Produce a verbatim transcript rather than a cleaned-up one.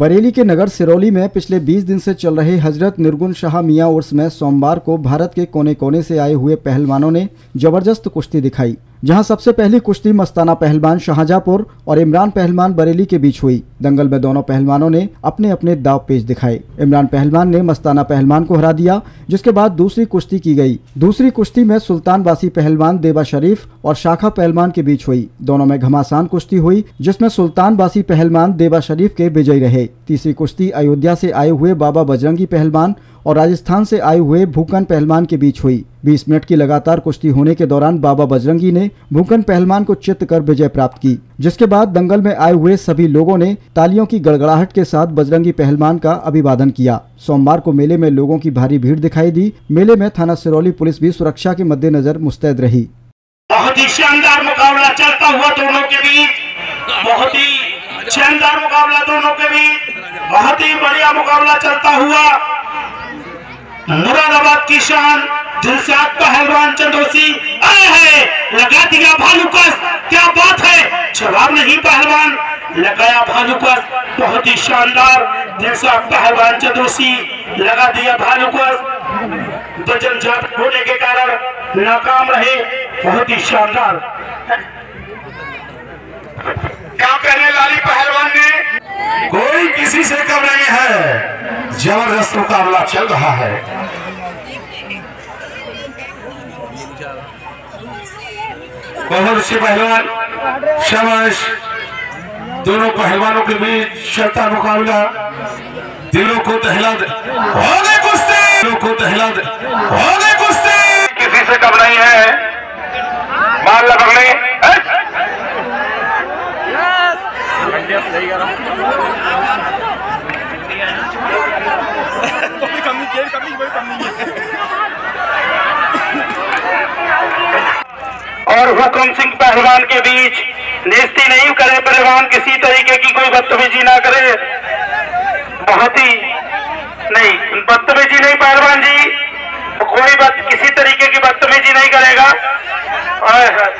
बरेली के नगर सिरौली में पिछले बीस दिन से चल रहे हजरत निर्गुण शाह मियां उर्स में सोमवार को भारत के कोने कोने से आए हुए पहलवानों ने जबरदस्त कुश्ती दिखाई, जहां सबसे पहली कुश्ती मस्ताना पहलवान शाहजहांपुर और इमरान पहलवान बरेली के बीच हुई। दंगल में दोनों पहलवानों ने अपने अपने दाव पेच दिखाए। इमरान पहलवान ने मस्ताना पहलवान को हरा दिया, जिसके बाद दूसरी कुश्ती की गई। दूसरी कुश्ती में सुल्तानबासी पहलवान देबा शरीफ और शाखा पहलवान के बीच हुई। दोनों में घमासान कुश्ती हुई, जिसमें सुल्तानबासी पहलवान देबा शरीफ के विजयी रहे। तीसरी कुश्ती अयोध्या से आए हुए बाबा बजरंगी पहलवान और राजस्थान से आए हुए भूकन पहलवान के बीच हुई। बीस मिनट की लगातार कुश्ती होने के दौरान बाबा बजरंगी ने भूकन पहलवान को चित्त कर विजय प्राप्त की, जिसके बाद दंगल में आए हुए सभी लोगों ने तालियों की गड़गड़ाहट के साथ बजरंगी पहलवान का अभिवादन किया। सोमवार को मेले में लोगों की भारी भीड़ दिखाई दी। मेले में थाना सिरौली पुलिस भी सुरक्षा के मद्देनजर मुस्तैद रही। बहुत ही शानदार मुकाबला चलता हुआ दोनों के बीच, बहुत ही शानदार मुकाबला दोनों के बीच, बहुत ही बढ़िया मुकाबला चलता हुआ। मुरादाबाद की शान दिलशाद पहलवान चंदोसी आए हैं, लगा दिया भालूकस, क्या बात है, जवाब नहीं पहलवान, लगाया भालूकस, बहुत ही शानदार। दिलशाद पहलवान चंदोसी लगा दिया भालूकस, वजन ज्यादा होने के कारण नाकाम रहे, बहुत ही शानदार। क्या कहने लाली पहलवान ने, कोई किसी से कम नहीं है, जबरदस्त मुकाबला चल रहा है। बहुत अच्छे पहलवान, शाबाश। दोनों पहलवानों के बीच चलता मुकाबला, दिलों को दहला दे होने कुश्ती, दिलों को दहला दे होने कुश्ती, किसी से कम नहीं है। मार ला पकड़े, और हुकुम सिंह पहलवान के बीच नेस्ती नहीं करे पहलवान, किसी तरीके की कोई बदतमीजी ना करे, बहुत ही नहीं बदतमीजी नहीं पहलवान जी, कोई बद किसी तरीके की बदतमीजी नहीं करेगा।